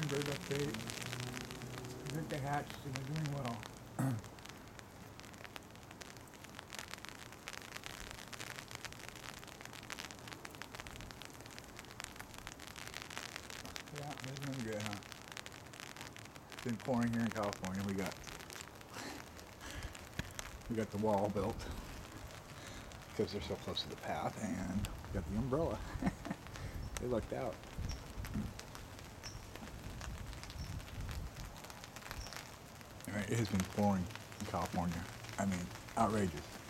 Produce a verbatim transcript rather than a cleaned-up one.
hummingbird update. They hatched and they're doing well. Yeah, they're doing good, huh? It's been pouring here in California. We got we got the wall built because they're so close to the path, and we got the umbrella. They lucked out. All right, it has been pouring in California. I mean, outrageous.